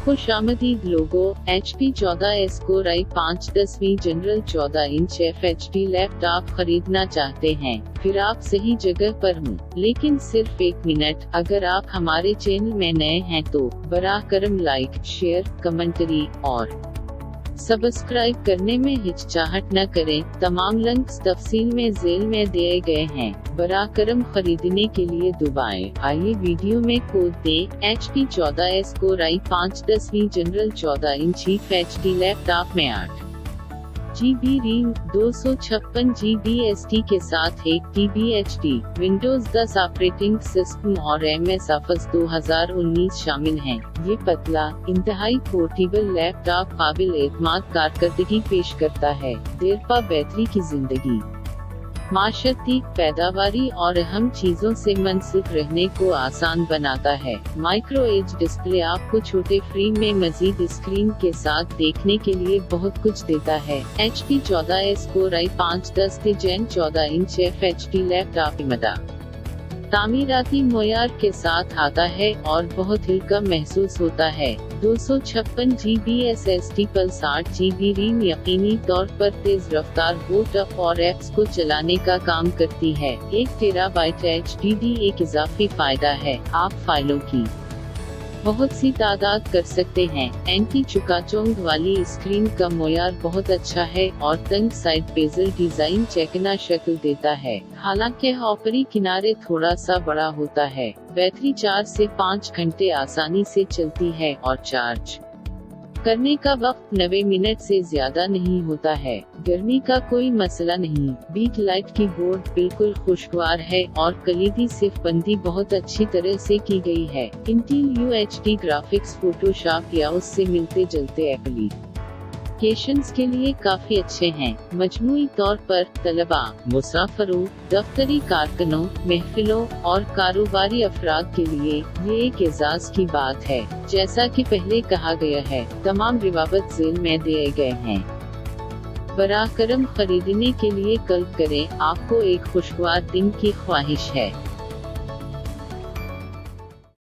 खुशामदीद लोगो। HP 14S core i5 10वीं general 14 inch FHD laptop खरीदना चाहते हैं, फिर आप सही जगह पर हूँ। लेकिन सिर्फ 1 मिनट, अगर आप हमारे चैनल में नए हैं तो बराह करम लाइक, शेयर, कमेंटरी और सब्सक्राइब करने में हिचकिचाहट न करें। तमाम लिंक्स तफसील में ज़ेल में दिए गए हैं। बराह करम खरीदने के लिए दबाएं। आइए वीडियो में कोड दें। HP 14S कोर i5 10वीं जनरल 14 इंच FHD लैपटॉप में 8 GB रैम, 256 GB SSD के साथ 1 TB HD, Windows 10 operating system और MS Office 2019 शामिल हैं। ये पतला, इंतहाई पोर्टेबल लैपटॉप काबिल एतमाद कारकर्दगी पेश करता है। देरपा बैटरी की जिंदगी, माशरती, पैदावारी और अहम चीजों से मुंसलिक रहने को आसान बनाता है। माइक्रो एज डिस्प्ले आपको छोटे फ्रेम में मजीद स्क्रीन के साथ देखने के लिए बहुत कुछ देता है। HP 14S core i5 10th Gen 14 inch FHD laptop मदा तामीराती मोयार के साथ आता है और बहुत हल्का महसूस होता है। 256 GB SSD पर 8 GB रैम यकीनी तौर पर तेज रफ्तार बूट अप और ऐप्स को चलाने का काम करती है। 1 टेराबाइट HDD एक इजाफी फायदा है। आप फाइलों की बहुत सी तादाद कर सकते हैं। एंटी चुकाचौंध वाली स्क्रीन का मोयार बहुत अच्छा है और तंग साइड बेजल डिजाइन चेकना शक्ल देता है। हालांकि ऊपरी किनारे थोड़ा सा बड़ा होता है। बैटरी 4 से 5 घंटे आसानी से चलती है और चार्ज करने का वक्त 90 मिनट से ज्यादा नहीं होता है। गर्मी का कोई मसला नहीं। बीट लाइट की बोर्ड बिल्कुल खुशगवार है और कलीदी सिर्फ बंदी बहुत अच्छी तरह से की गई है। इंटेल UHD ग्राफिक्स फोटोशॉप या उससे मिलते जुलते एप्लीकेशंस के लिए काफी अच्छे हैं। मजमूई तौर पर तलबा, मुसाफिरों, दफ्तरी कारकुनों, महफिलों और कारोबारी अफराद के लिए ये एक एजाज की बात है। जैसा कि पहले कहा गया है, तमाम रिवाबत ज़ेल में दिए गए हैं। बराह करम खरीदने के लिए कॉल करें। आपको एक खुशगवार दिन की ख्वाहिश है।